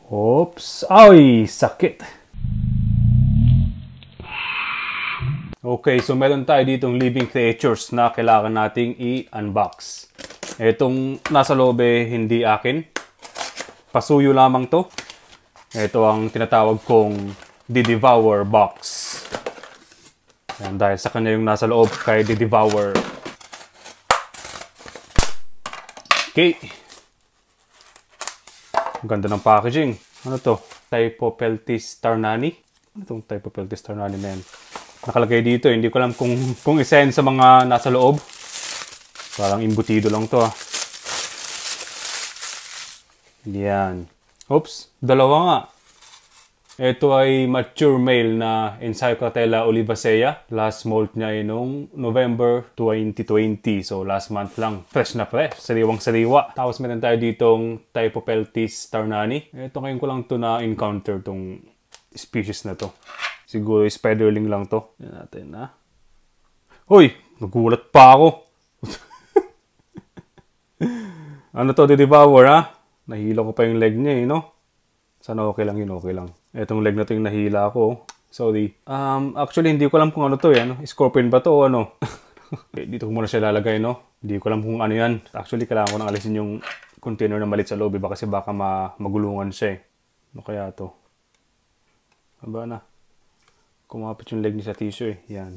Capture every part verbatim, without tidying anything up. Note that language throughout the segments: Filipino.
Oops! Ay! Sakit! Okay, so meron tayo ditong living creatures na kailangan nating i-unbox. Itong nasa loob eh, hindi akin. Pasuyo lamang to. Ito ang tinatawag kong di-devour box. Yan, dahil sa kanya yung nasa loob kay di-devour. Okay. Ang ganda ng packaging. Ano to? Encyocratella tarnani? Ano itong Encyocratella tarnani na yan? Nakalagay dito. Hindi ko alam kung, kung isa yan sa mga nasa loob. Parang imbutido lang to ah. Yan. Oops. Dalawa nga. Ito ay mature male na Encyocratella olivacea. Last molt niya ay noong November twenty twenty. So last month lang. Fresh na fresh. Sariwang sariwa. Tapos meron tayo ditong Encyocratella tarnani. Ito ngayon ko lang to na-encounter tong species na to. Siguro spiderling lang to. Yan natin na. Hoy! Nagulat pa ako. Ano to, di-devour ha? Nahila ko pa yung leg niya eh, no? Sana okay lang yun, okay lang. Etong leg na to yung nahila ko. Sorry. Um, actually, hindi ko alam kung ano to eh. Ano? Scorpion ba to o ano? Okay, dito ko muna siya lalagay, no? Hindi ko alam kung ano yan. Actually, kailangan ko nang alisin yung container na malit sa loob. Iba kasi baka ma magulungan siya eh. Ano kaya to? Aba na. Kumapit yung leg niya sa tissue eh. Yan.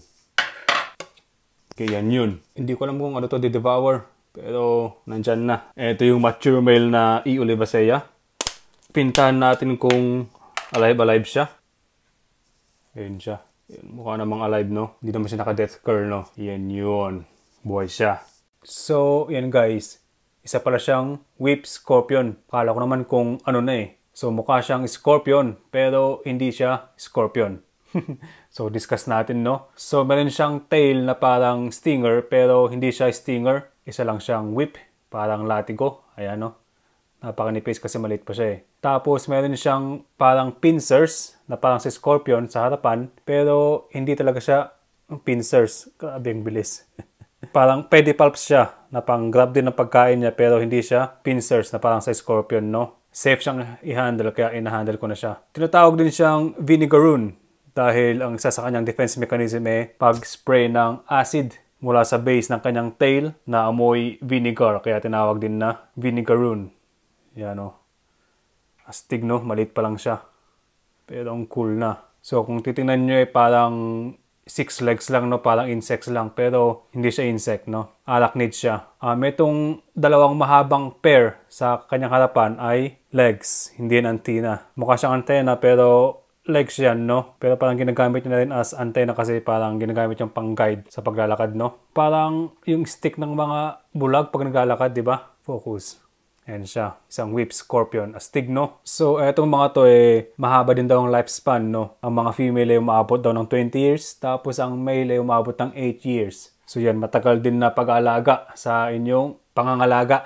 Okay, yan yun. Hindi ko alam kung ano to di-devour. Pero nandyan na. Ito yung mature male na E. olivacea. Pintahan natin kung alive-alive siya. Ayan siya. Ayan, mukha namang alive, no? Hindi naman siya naka-death curl, no? Yan yun. Buhay siya. So, yan guys. Isa pala siyang whip scorpion. Kala ko naman kung ano na eh. So, mukha siyang scorpion. Pero hindi siya scorpion. So, discuss natin, no? So, meron siyang tail na parang stinger. Pero hindi siya stinger. Isa lang siyang whip. Parang latigo. Ayan, no? Napakanipis kasi maliit pa siya eh. Tapos, meron siyang parang pincers na parang si scorpion sa harapan. Pero, hindi talaga siya pincers. Grabe ang bilis. Parang pedipalps siya na pang grab din ng pagkain niya. Pero, hindi siya pincers na parang sa scorpion, no? Safe siyang i-handle kaya in-handle ko na siya. Tinatawag din siyang vinegaroon. Dahil ang isa sa kanyang defense mechanism eh pag-spray ng acid mula sa base ng kanyang tail na amoy vinegar. Kaya tinawag din na vinegaroon. Yan o. Astig no, maliit pa lang siya. Pero ang cool na. So kung titingnan nyo eh parang six legs lang no, parang insects lang. Pero hindi siya insect no. Arachnid siya. Um, itong dalawang mahabang pair sa kanyang harapan ay legs. Hindi yan antenna. Mukha siyang antenna pero legs yan, no? Pero parang ginagamit niya na rin as antenna kasi parang ginagamit yung pang-guide sa paglalakad, no? Parang yung stick ng mga bulag pag naglalakad, di ba? Focus. Ayan siya. Isang whip scorpion. Astig, no? So, etong mga to eh, mahaba din daw ang lifespan, no? Ang mga female ay umabot daw ng twenty years, tapos ang male ay umabot ng eight years. So, yan, matagal din na pag-aalaga sa inyong pangangalaga.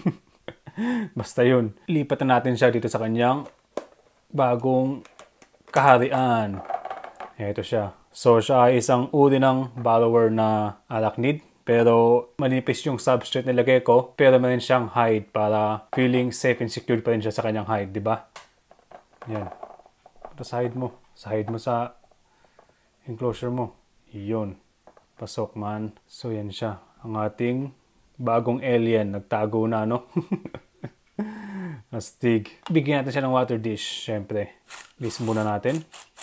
Basta yun. Lipat na natin siya dito sa kanyang bagong kaharian. Ito siya. So, siya ay isang uri ng borrower na arachnid. Pero, manipis yung substrate nilagay ko. Pero, meron siyang hide para feeling safe and secure pa rin siya sa kanyang hide. Diba? Yan. Ito sa hide mo. Sa hide mo sa enclosure mo. Yun. Pasok man. So, yan siya. Ang ating bagong alien. Nagtago na, no? Astig. Bigyan natin siya ng water dish, syempre. List muna natin.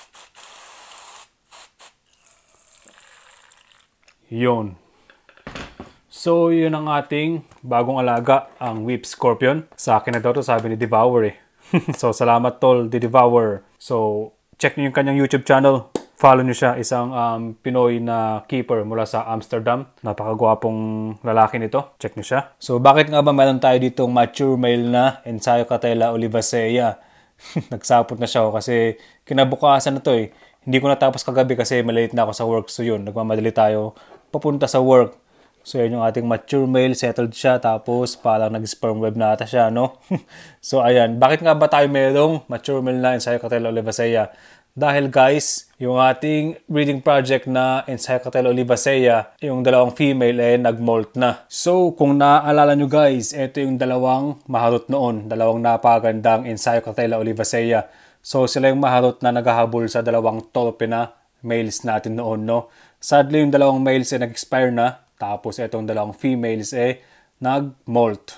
Yun. So, yun ang ating bagong alaga, ang whip scorpion. Sa akin na daw to, sabi ni Devour eh. So, salamat tol, di Devour. So, check nyo yung kanyang YouTube channel. Follow nyo siya, isang um, Pinoy na keeper mula sa Amsterdam. Napakagwapong lalaki nito. Check nyo siya. So, bakit nga ba meron tayo ditong mature male na Encyocratella olivacea? Nagsapot na siya kasi kinabukasan na to eh. Hindi ko natapos kagabi kasi malate na ako sa work. So, yun, nagmamadali tayo papunta sa work. So, yun yung ating mature male. Settled siya. Tapos, parang nag-sperm web na ata siya, no? So, ayan. Bakit nga ba tayo mayroong mature male na Encyocratella olivacea? Dahil guys, yung ating breeding project na Encyocratella olivacea, yung dalawang female eh nag-molt na. So kung naaalala nyo guys, ito yung dalawang maharot noon, dalawang napagandang Encyocratella olivacea. So sila yung maharot na naghahabol sa dalawang torpe na males natin noon, no? Sadly yung dalawang males eh nag-expire na, tapos itong dalawang females eh nag-molt.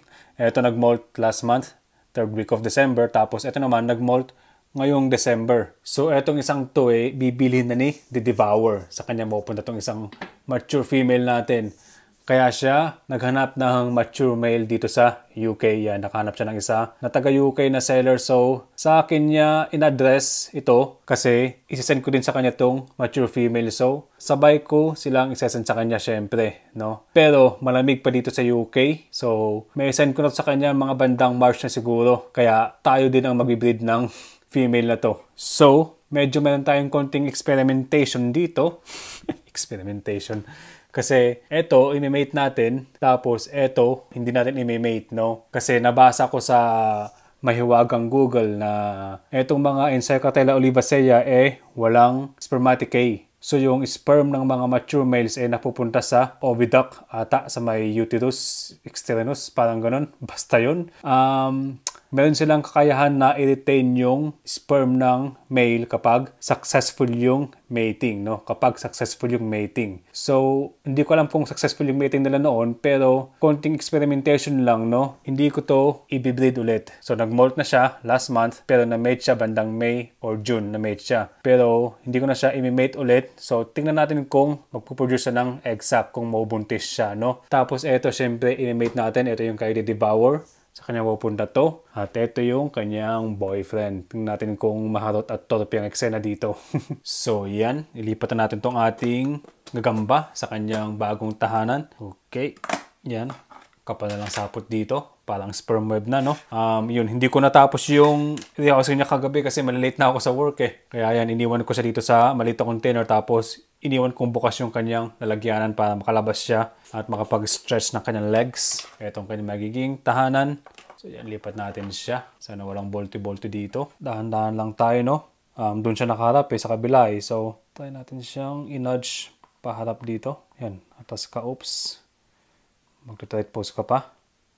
Ito nag-molt last month, third week of December, tapos ito naman nag-molt ngayong December. So, etong isang to eh, bibilhin na ni The Devourer. Sa kanya mapupunta tong isang mature female natin. Kaya siya naghanap ng mature male dito sa U K. Yan, nakahanap siya ng isa na taga-U K na seller. So, sa akin niya in-address ito kasi isisend ko din sa kanya tong mature female. So, sabay ko silang isesend sa kanya syempre, no? Pero, malamig pa dito sa U K. So, may send ko na sa kanya mga bandang March na siguro. Kaya, tayo din ang mag-breed ng female na to. So, medyo meron tayong konting experimentation dito. Experimentation. Kasi, eto, imimate natin. Tapos, eto, hindi natin imimate, no? Kasi, nabasa ko sa mahiwagang Google na etong mga Encyocratella olivacea eh, walang spermatic. So, yung sperm ng mga mature males eh napupunta sa oviduct ata sa may uterus externus, parang ganun. Basta yun. Um... Meron silang kakayahan na i-retain yung sperm ng male kapag successful yung mating, no? Kapag successful yung mating. So, hindi ko alam kung successful yung mating nila noon, pero konting experimentation lang, no? Hindi ko to i-breed ulit. So, nag-molt na siya last month, pero na-mate siya bandang May or June, na-mate siya. Pero, hindi ko na siya i-mate ulit. So, tingnan natin kung magpuproduce siya ng egg sac, kung mabuntis siya, no? Tapos, eto, syempre, i-mate natin. Ito yung kay The Devourer. Sa kanya pupunta to. At ito yung kanyang boyfriend. Tingnan natin kung maharot at torpe ang eksena dito. So, yan. Ilipat na natin tong ating gagamba sa kanyang bagong tahanan. Okay. Yan. Kapal na lang sapot dito. Parang sperm web na, no? Um, yun. Hindi ko natapos yung hindi ako sa kanya kagabi kasi malilate na ako sa work eh. Kaya yan. Iniwan ko siya dito sa maliit na container. Tapos, iniwan kong bukas yung kanyang lalagyanan para makalabas siya at makapag-stretch ng kanyang legs. Itong kanyang magiging tahanan. So yan, lipat natin siya. Sana walang bolty-bolty dito. Dahan-dahan lang tayo, no? Um, doon siya nakaharap eh, sa kabila eh. So, try natin siyang i-nudge paharap dito. Yan, atas ka, oops. Mag-thread pose ka pa.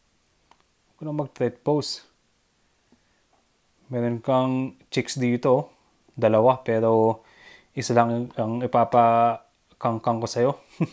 Huwag na mag-thread pose. Meron kang chicks dito. Dalawa, pero isa lang ang ipapakangkang ko sa'yo.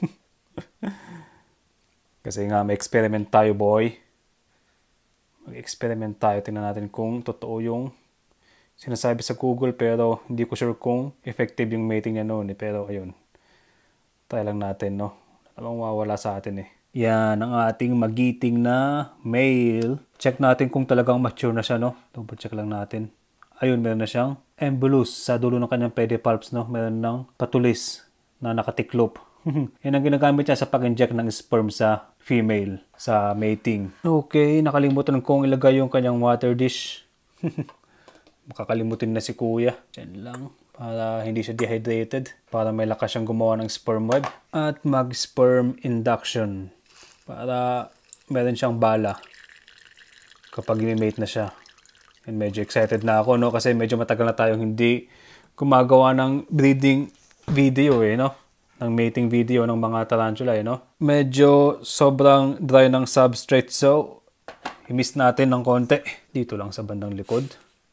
Kasi nga, may experiment tayo, boy. Mag-experiment tayo. Tingnan natin kung totoo yung sinasabi sa Google. Pero hindi ko sure kung effective yung mating niya noon. Eh. Pero ayun. Try lang natin, no? Alam mo, mawawala sa atin eh. Yan, ang ating magiting na male. Check natin kung talagang mature na siya, no? Double check lang natin. Ayun, meron na siyang embolus sa dulo ng kanyang pedipalps, no? Meron ng patulis na nakatiklop. Yan ang ginagamit niya sa pag-inject ng sperm sa female, sa mating. Okay, nakalimutan kong ilagay yung kanyang water dish. Makakalimutin na si kuya. Diyan lang, para hindi siya dehydrated. Para may lakas siyang gumawa ng sperm web. At mag-sperm induction. Para meron siyang bala kapag i-mate na siya. And medyo excited na ako, no? Kasi medyo matagal na tayong hindi gumagawa ng breeding video, eh, no? Ng mating video ng mga tarantula, eh, no? Medyo sobrang dry ng substrate, so i-miss natin ng konti. Dito lang sa bandang likod.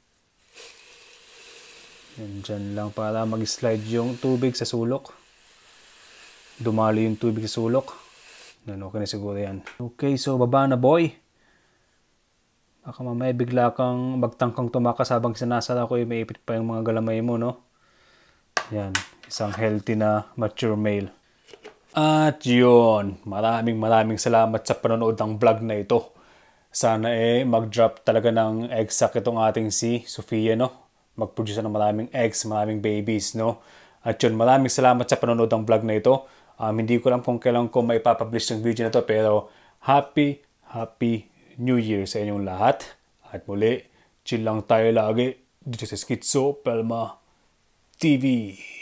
Yan, dyan lang para mag-slide yung tubig sa sulok. Dumali yung tubig sa sulok. Yan, okay na siguro yan. Okay, so baba na, boy. Baka mamaya bigla kang magtangkang tumakas habang sinasara ko, eh, may ipit pa yung mga galamay mo, no? Yan, isang healthy na mature male. At yun, maraming maraming salamat sa panonood ng vlog na ito. Sana eh mag-drop talaga ng egg sac itong ating si Sofia, no? Mag-produce ng maraming eggs, maraming babies, no? At yun, maraming salamat sa panonood ng vlog na ito. Um, hindi ko alam kung kailan ko may papublish yung video na to, pero happy, happy New Year sa inyong lahat. At muli, chill lang tayo lagi dito sa Schizo-Pelma T V.